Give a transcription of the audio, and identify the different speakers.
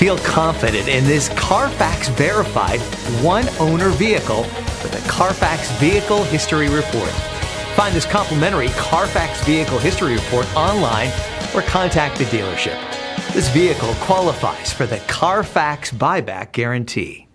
Speaker 1: Feel confident in this Carfax verified one-owner vehicle with a Carfax Vehicle History Report. Find this complimentary Carfax Vehicle History Report online or contact the dealership. This vehicle qualifies for the Carfax Buyback Guarantee.